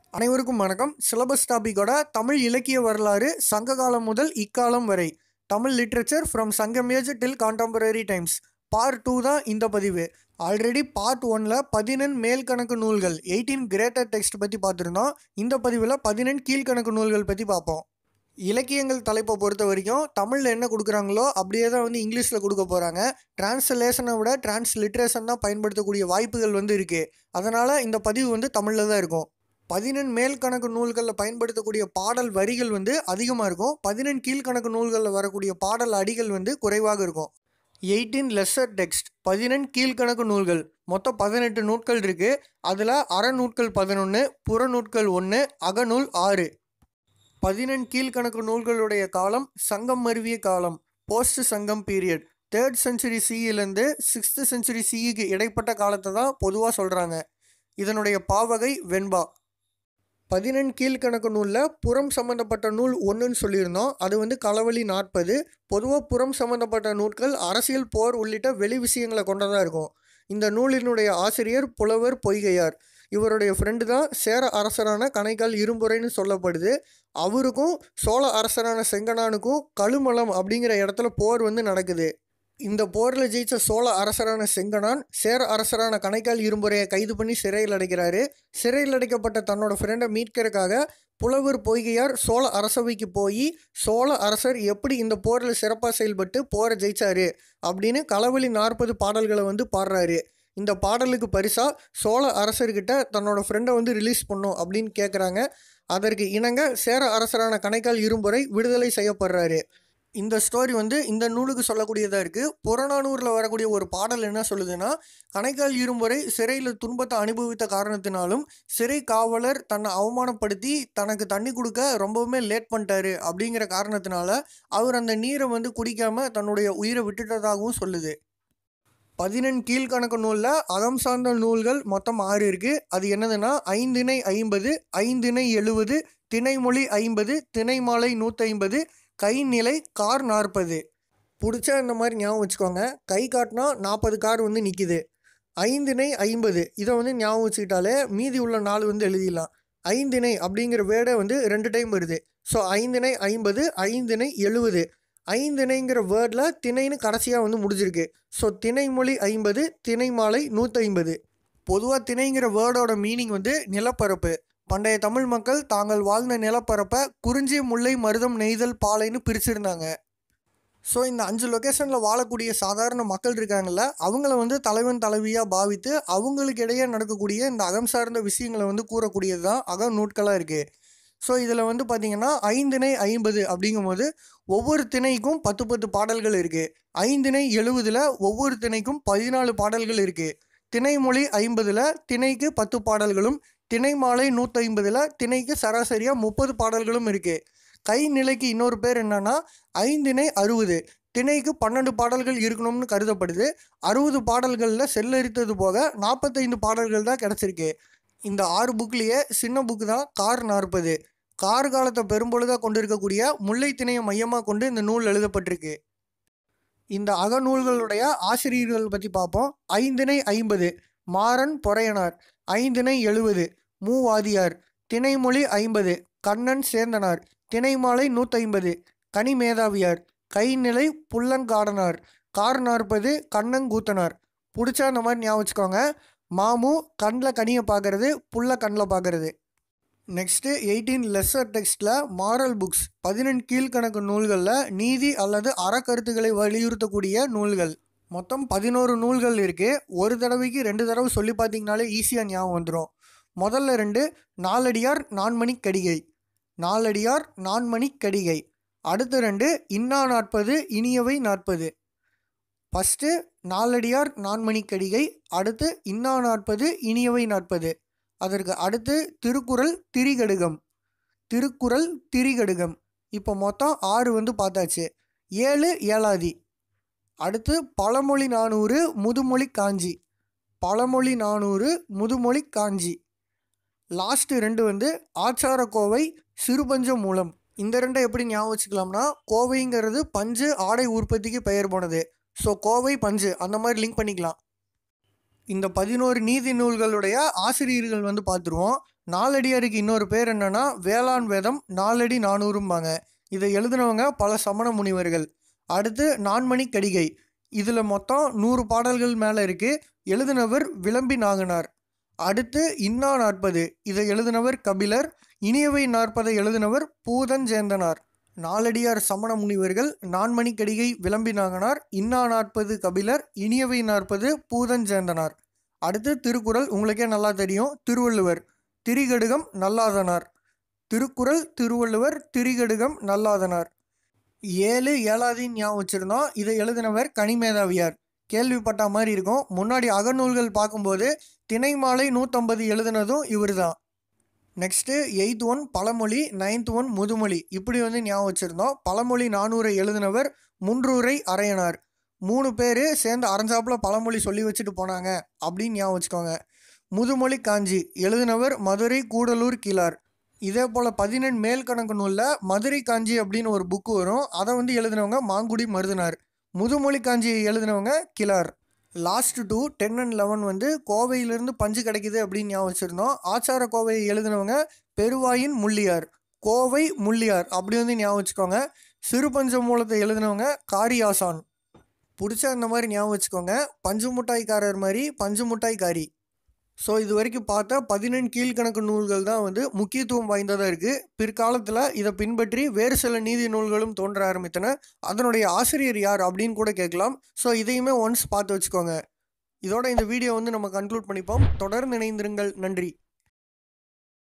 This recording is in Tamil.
அனைவருக்கும் வணக்கம். சிலபஸ் டாபிக்கோட தமிழ் இலக்கிய வரலாறு சங்ககாலம் முதல் இக்காலம் வரை, தமிழ் literature from Sangam age till contemporary times, part 2 தான் இந்த பதிவு. ஆல்ரெடி பார்ட் 1ல் 14 மேல்கணக்கு நூல்கள் 18 கிரேட்டர் டெக்ஸ்ட் பற்றி பார்த்துருந்தோம். இந்த பதிவில் 14 கீழ்கணக்கு நூல்கள் பற்றி பார்ப்போம். இலக்கியங்கள் தலைப்பை பொறுத்த வரைக்கும் தமிழில் என்ன கொடுக்குறாங்களோ அப்படியே தான் இங்கிலீஷில் கொடுக்க போகிறாங்க. டிரான்ஸ்லேஷனை விட டிரான்ஸ்லிட்ரேஷன் தான் பயன்படுத்தக்கூடிய வாய்ப்புகள் இருக்குது. அதனால் இந்த பதிவு தமிழில் தான் இருக்கும். 14 மேல்கணக்கு நூல்களில் பயன்படுத்தக்கூடிய பாடல் வரிகள் அதிகமாக இருக்கும். 14 கீழ்கணக்கு நூல்களில் வரக்கூடிய பாடல் அடிகள் குறைவாக இருக்கும். 18 லெஸ்ஸர் டெக்ஸ்ட், 14 கீழ்கணக்கு நூல்கள், மொத்தம் 18 நூட்கள் இருக்குது. அதில் அறநூட்கள் 11, புறநூட்கள் 1, அகநூல் 6. 14 கீழ்கணக்கு நூல்களுடைய காலம் சங்கம் மருவிய காலம், post Sangam period. 3rd century சிஇலேருந்து 6th செஞ்சுரி சிஇக்கு இடைப்பட்ட காலத்தை தான் பொதுவாக சொல்கிறாங்க. இதனுடைய பாவகை வெண்பா. 14 கீழ்கணக்கு நூலில் புறம் சம்மந்தப்பட்ட நூல் 1ன்னு சொல்லியிருந்தோம். அது களவழி 40. பொதுவாக புறம் சம்மந்தப்பட்ட நூல்கள் அரசியல், போர் உள்ளிட்ட வெளி விஷயங்களை கொண்டதாக இருக்கும். இந்த நூலினுடைய ஆசிரியர் புலவர் பொய்கையார். இவருடைய ஃப்ரெண்டு தான் சேர அரசரான கணைக்கால் இரும்புரைன்னு சொல்லப்படுது. அவருக்கும் சோழ அரசரான செங்கனானுக்கும் கழுமலம் அப்படிங்கிற இடத்துல போர் நடக்குது. இந்த போரில் ஜெயிச்ச சோழ அரசரான செங்கனான் சேர அரசரான கணைக்கால் இரும்புரையை கைது பண்ணி சிறையில் அடைக்கிறாரு. சிறையில் அடைக்கப்பட்ட தன்னோட ஃப்ரெண்டை மீட்கிறதுக்காக புலவர் பொய்கையார் சோழ அரசவைக்கு போய் சோழ அரசர் எப்படி இந்த போரில் சிறப்பாக செயல்பட்டு போரை ஜெயிச்சாரு அப்படின்னு களவழி 40 பாடல்களை பாடுறாரு. இந்த பாடலுக்கு பரிசாக சோழ அரசர்கிட்ட தன்னோட ஃப்ரெண்டை ரிலீஸ் பண்ணும் அப்படின்னு கேட்குறாங்க. அதற்கு இணங்க சேர அரசரான கணைக்கால் இரும்புரை விடுதலை செய்யப்படுறாரு. இந்த ஸ்டோரி இந்த நூலுக்கு சொல்லக்கூடியதாக இருக்குது. புறநானூரில் வரக்கூடிய ஒரு பாடல் என்ன சொல்லுதுன்னா, கணைக்கால் இரும்புரை சிறையில் துன்பத்தை அனுபவித்த காரணத்தினாலும் சிறை காவலர் தன்னை அவமானப்படுத்தி தனக்கு தண்ணி கொடுக்க ரொம்பவுமே லேட் பண்ணிட்டாரு அப்படிங்கிற காரணத்தினால அவர் அந்த நீரை குடிக்காமல் தன்னுடைய உயிரை விட்டுட்டதாகவும் சொல்லுது. 14 கீழ்கணக்கு நூலில் அகம் சார்ந்த நூல்கள் மொத்தம் 6 இருக்குது. அது என்னதுன்னா, ஐந்திணை 50, ஐந்திணை 70, திணைமொழி 50, திணைமாலை 150, கைநிலை கார் 40. பிடிச்சா இந்த மாதிரி ஞாபகம் வச்சுக்கோங்க. கை காட்டினா 40 கார் நிற்கிது. ஐந்திணை 50 இதை ஞாபகம் வச்சுக்கிட்டாலே மீதி உள்ள 4 எழுதிடலாம். ஐந்திணை அப்படிங்கிற வேர்டை 2 டைம் வருது. ஸோ ஐந்திணை 50, ஐந்திணை 70. ஐந்திணைங்கிற வேர்டில் திணைன்னு கடைசியாக முடிஞ்சிருக்கு. ஸோ திணைமொழி 50, திணைமாலை 150. பொதுவாக திணைங்கிற வேர்டோட மீனிங் நிலப்பரப்பு. பண்டைய தமிழ் மக்கள் தாங்கள் வாழ்ந்த நிலப்பரப்பை குறிஞ்சி, முல்லை, மருதம், நெய்தல், பாலைன்னு பிரிச்சிருந்தாங்க. ஸோ இந்த 5 லொக்கேஷனில் வாழக்கூடிய சாதாரண மக்கள் இருக்காங்கல்ல, அவங்கள தலைவன் தலைவியாக பாவித்து அவங்களுக்கு இடையே நடக்கக்கூடிய இந்த அகம் சார்ந்த விஷயங்களை கூறக்கூடியது தான் அக நூட்களாக இருக்குது. ஸோ இதில் பார்த்திங்கன்னா ஐந்திணை 50 அப்படிங்கும்போது ஒவ்வொரு திணைக்கும் 10 பாடல்கள் இருக்குது. ஐந்திணை 70ல் ஒவ்வொரு திணைக்கும் 14 பாடல்கள் இருக்குது. திணைமொழி 50ல் திணைக்கு 10 பாடல்களும், திணைமாலை 150ல் திணைக்கு சராசரியாக 30 பாடல்களும் இருக்குது. கைநிலைக்கு இன்னொரு பேர் என்னன்னா ஐந்திணை 60. திணைக்கு 12 பாடல்கள் இருக்கணும்னு கருதப்படுது. 60 பாடல்களில் செல்லரித்தது போக 45 பாடல்கள் தான் கிடச்சிருக்கு. இந்த 6 புக்லேயே சின்ன புக்கு தான் கார் 40. கார் காலத்தை பெரும்பொழுதாக கொண்டு இருக்கக்கூடிய முல்லை திணையை மையமாக கொண்டு இந்த நூல் எழுதப்பட்டிருக்கு. இந்த அகநூல்களுடைய ஆசிரியர்கள் பற்றி பார்ப்போம். ஐந்திணை 50 மாறன் பொறையனார், ஐந்திணை 70 மூவாதியார், திணைமொழி 50 கண்ணன் சேந்தனார், திணைமாலை 150 கனிமேதாவியார், கைநிலை புல்லங்காடனார், கார் 40 கண்ணங்கூத்தனார். பிடிச்சா அந்த மாதிரி ஞாபகம் வச்சுக்கோங்க. மாமு கண்ணில் கனியை பார்க்கறது, புல்லை கண்ணில் பார்க்கறது. நெக்ஸ்ட்டு 18 லெஸ்ஸர் டெக்ஸ்டில் மாரல் புக்ஸ், 14 கீழ்கணக்கு நூல்களில் நீதி அல்லது அறக்கருத்துக்களை வலியுறுத்தக்கூடிய நூல்கள். மொத்தம் 11 நூல்கள் இருக்குது. ஒரு தடவைக்கு 2 தடவை சொல்லி பார்த்தீங்கனாலே ஈஸியாக ஞாபகம் வந்துடும். முதல்ல 2 நாலடியார் நான்மணி கடிகை, நாலடியார் நான்மணி கடிகை. அடுத்த 2 இன்னா 40 இனியவை 40. ஃபஸ்ட்டு நாலடியார் நான்மணி கடிகை, அடுத்து இன்னா 40 இனியவை 40. அதற்கு அடுத்து திருக்குறள் திரிகடுகம், திருக்குறள் திரிகடுகம். இப்போ மொத்தம் 6 பார்த்தாச்சு. 7 ஏலாதி. அடுத்து பழமொழி 400 முதுமொழி காஞ்சி, பழமொழி 400 முதுமொழி காஞ்சி. லாஸ்ட்டு 2 ஆச்சாரக்கோவை சிறுபஞ்ச மூலம். இந்த 2 எப்படி ஞாபகம் வச்சுக்கலாம்னா, கோவைங்கிறது பஞ்சு ஆடை உற்பத்திக்கு பெயர் போனது. ஸோ கோவை பஞ்சு அந்த மாதிரி லிங்க் பண்ணிக்கலாம். இந்த 11 நீதி நூல்களுடைய ஆசிரியர்கள் பார்த்துருவோம். நாலடியாருக்கு இன்னொரு பேர் என்னன்னா வேளாண் வேதம் 4 அடி 400ம்பாங்க. இதை எழுதினவங்க பல சமண முனிவர்கள். அடுத்து நான்மணி கடிகை. இதில் மொத்தம் 100 பாடல்கள் மேலே இருக்கு. எழுதினவர் விளம்பி நாகனார். அடுத்து இன்னா நாற்பது. இதை எழுதினவர் கபிலர். இனியவை நாற்பதை எழுதினவர் பூதஞ்சேந்தனார். நாலடியார் சமண முனிவர்கள், நான்மணி கடிகை விளம்பி நாகனார், இன்னா நாற்பது கபிலர், இனியவை நாற்பது பூதஞ்சேந்தனார். அடுத்து திருக்குறள், உங்களுக்கே நல்லா தெரியும். திருவள்ளுவர், திரிகடுகம் நல்லாதனார். திருக்குறள், திருவள்ளுவர், திரிகடுகம் நல்லாதனார். 7 ஏழாவதுன்னு ஞாபகம் வச்சிருந்தோம். இதை எழுதினவர் கனிமேதாவியார். கேள்விப்பட்ட மாதிரி இருக்கும். முன்னாடி அகநூல்கள் பார்க்கும்போது திணைமாலை 150 எழுதினதும் இவர் தான். நெக்ஸ்ட்டு 8th ஒன் பழமொழி, 9th ஒன் முதுமொழி. இப்படி ஞாபகம் வச்சுருந்தோம். பழமொழி 400 எழுதினவர் முன்றூரை அரையனார். 3 பேர் சேர்ந்து அரைஞ்சாப்புல பழமொழி சொல்லி வச்சுட்டு போனாங்க அப்படின்னு ஞாபகம் வச்சுக்கோங்க. முதுமொழி காஞ்சி எழுதினவர் மதுரை கூடலூர் கிழார். இதே போல் 18 மேல்கணக்கு நூலில் மதுரை காஞ்சி அப்படின்னு ஒரு புக்கு வரும். அதை எழுதினவங்க மாங்குடி மருதனார். முதுமொழி காஞ்சியை எழுதினவங்க கிழார். லாஸ்ட் 2 10 and 11 கோவையிலிருந்து பஞ்சு கிடைக்குது அப்படின்னு ஞாபகம் வச்சுருந்தோம். ஆச்சார கோவையை எழுதினவங்க பெருவாயின் முள்ளியார். கோவை முள்ளியார் அப்படி ஞாபகம் வச்சுக்கோங்க. சிறுபஞ்ச மூலத்தை எழுதினவங்க காரியாசான். பிடிச்சா இந்த மாதிரி ஞாபகம் வச்சுக்கோங்க. பஞ்சு முட்டாய்க்காரர் மாதிரி பஞ்சு முட்டாய்க்காரி. ஸோ இது வரைக்கும் பார்த்த 18 கீழ்கணக்கு நூல்கள் தான் முக்கியத்துவம் வாய்ந்ததாக இருக்குது. பிற்காலத்தில் இதை பின்பற்றி வேறு சில நீதி நூல்களும் தோன்ற ஆரம்பித்தன. அதனுடைய ஆசிரியர் யார் அப்படின்னு கூட கேட்கலாம். ஸோ இதையுமே ஒன்ஸ் பார்த்து வச்சுக்கோங்க. இதோட இந்த வீடியோ நம்ம கன்க்ளூட் பண்ணிப்போம். தொடர்ந்து இணைந்திருங்கள். நன்றி.